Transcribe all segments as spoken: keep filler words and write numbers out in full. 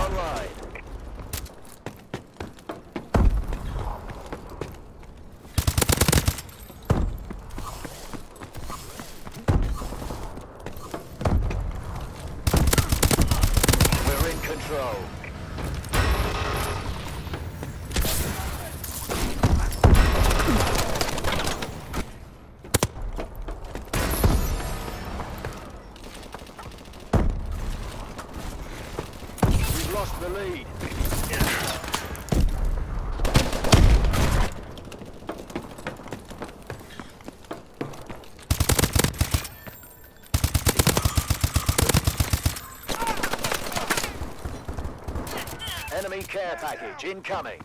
online. We're in control. We've lost the lead. Enemy care package incoming.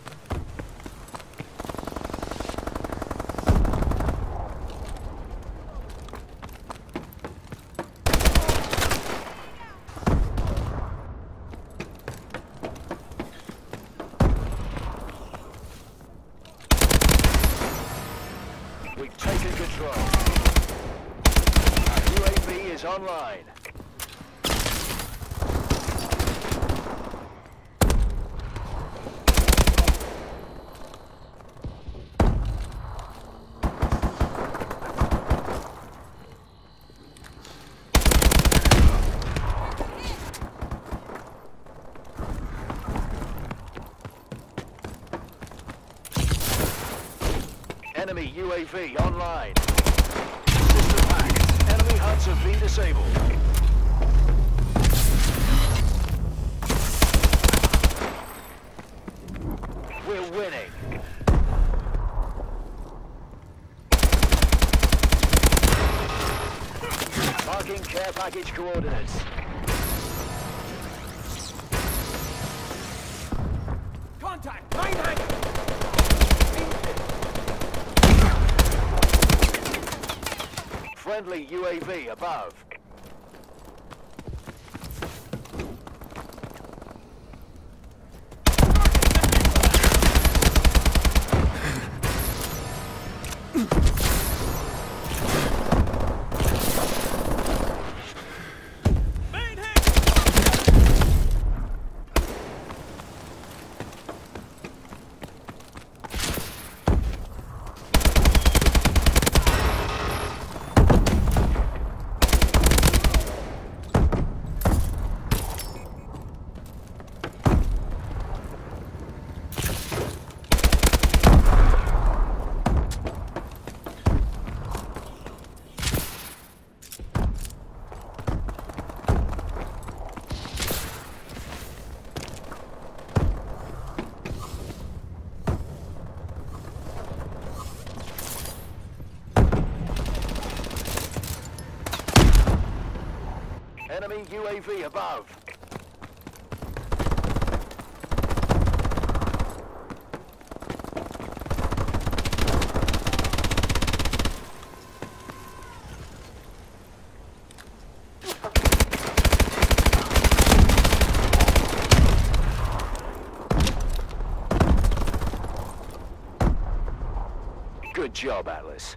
We've taken control. Our U A V is online. Enemy U A V online. System hacked. Enemy huts have been disabled. We're winning. Marking care package coordinates. Contact! Mine hack! Friendly U A V above. Main hit! Enemy U A V above. Good job, Atlas.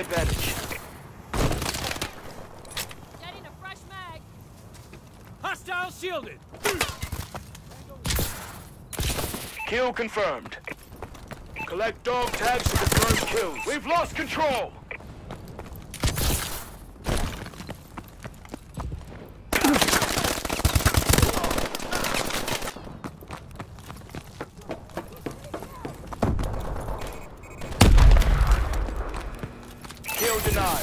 advantage. Getting a fresh mag. Hostile shielded. Kill confirmed. Collect dog tags to confirm kills. We've lost control. Kill denied.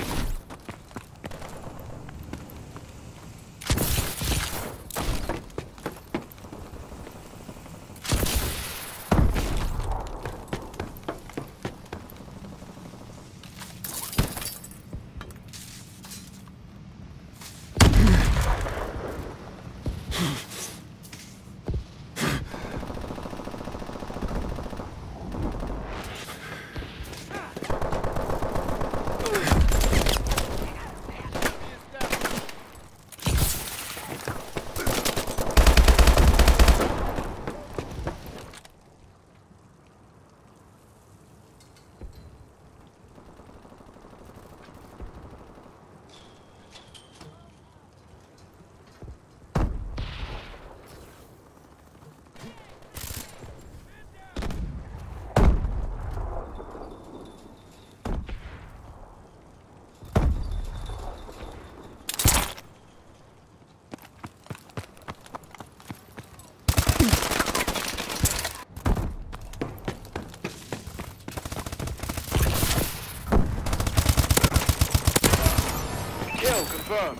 Kill confirmed.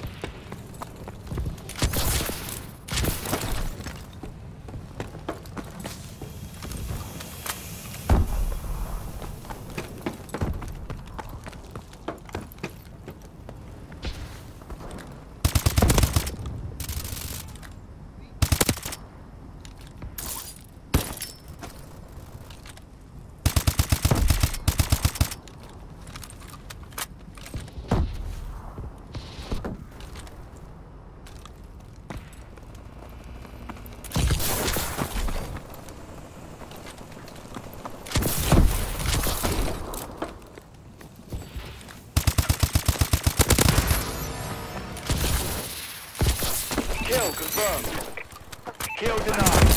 Kill confirmed. Kill denied.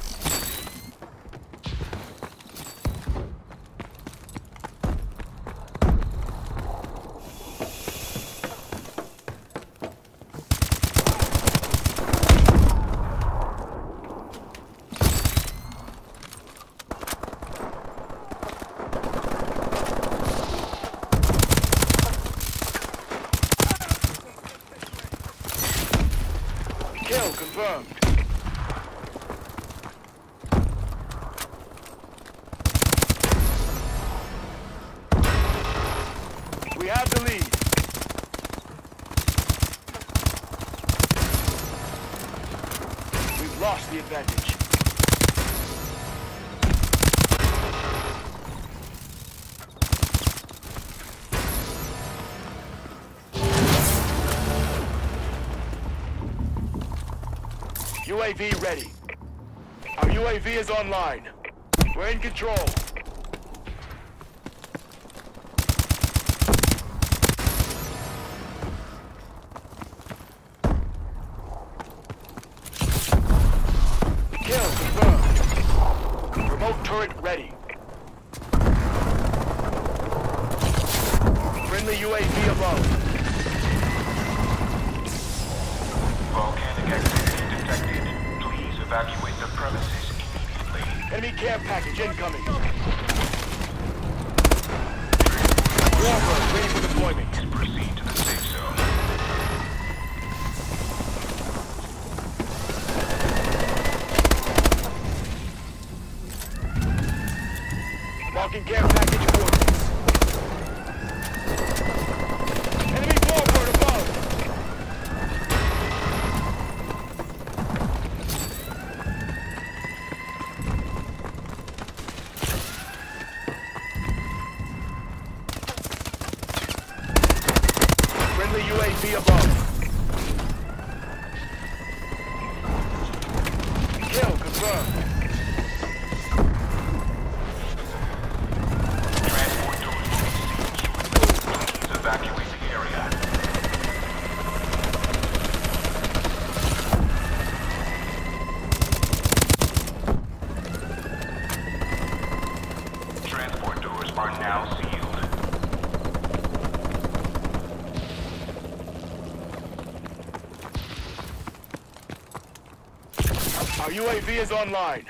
Kill confirmed. We have the lead. We've lost the advantage. U A V ready. Our U A V is online. We're in control. Kill confirmed. Remote turret ready. Friendly U A V above. Volcanic activity detected. Please evacuate the premises immediately. Enemy care package incoming. Warbird ready for deployment. Please proceed to the safe zone. Marking care package coordinates. Enemy warbird above. Friendly U A V above. Kill confirmed. are now sealed. Our U A V is online.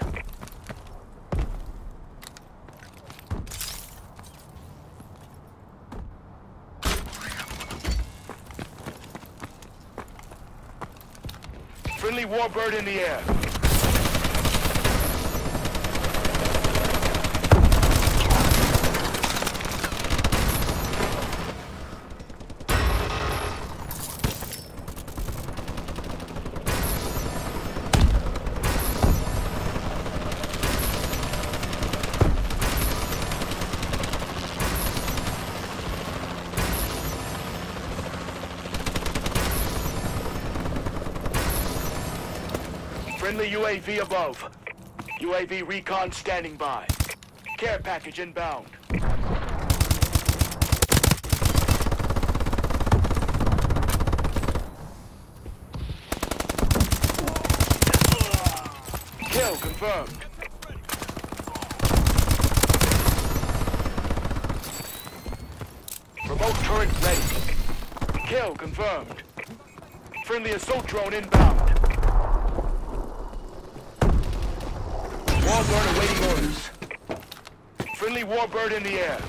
Friendly Warbird in the air. Friendly U A V above. U A V recon standing by. Care package inbound. Kill confirmed. Remote turret ready. Kill confirmed. Friendly assault drone inbound. Warbird awaiting orders. Friendly Warbird in the air.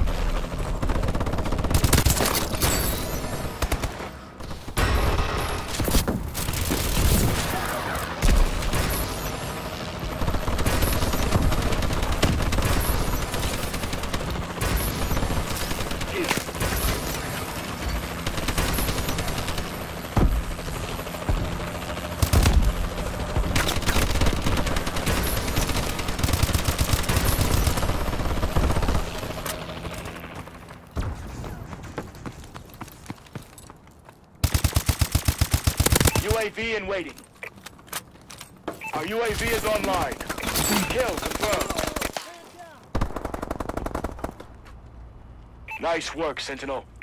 U A V in waiting. Our U A V is online. Kill confirmed. Nice work, Sentinel.